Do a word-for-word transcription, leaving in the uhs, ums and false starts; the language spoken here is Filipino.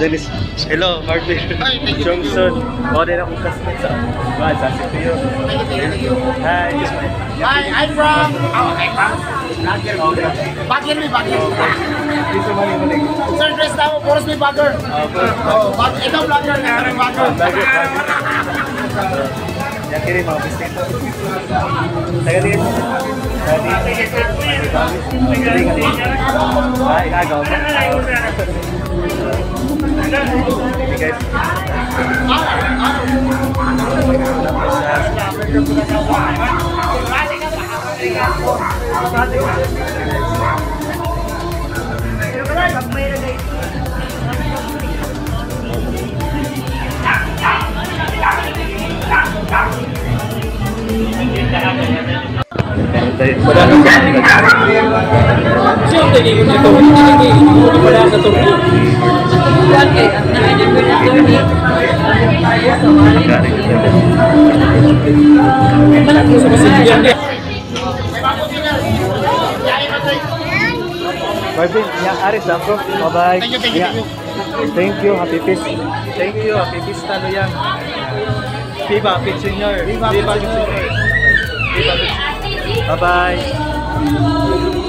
Dennis. Hello, Marvin. Johnson. Mo din akong classmate sa Bad, sa C P U. Hi. Hi, I'm from... Oh, I'm from... Bagger. Bagger me, Bagger. Dito man yung malig. Sir, dress na ako. Puros me, Bagger. Oh, Bagger. Ikaw, Bagger. Ikaw, Bagger. Bagger, Bagger. Yan kiri mga bisnet. Taga din. Ay, kagaw mo. Hey guys. Siya tadi ko ito, hindi hindi wala sa turno. Kuan kay ang nanay ko na turno. Malaki sa kasigyan niya. Marvin, yeah, Aris lang bro. Bye-bye. Thank you, thank you, thank you. Thank you, happy feast. Thank you, happy feast talo yan. Viva, Pit Senior. Viva, Pit Senior. Viva, Pit Senior. Bye-bye.